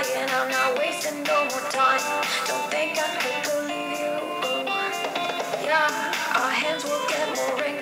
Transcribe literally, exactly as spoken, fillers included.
trying, I'm not wasting no more time. Don't think I could believe you. Yeah, our hands will get more.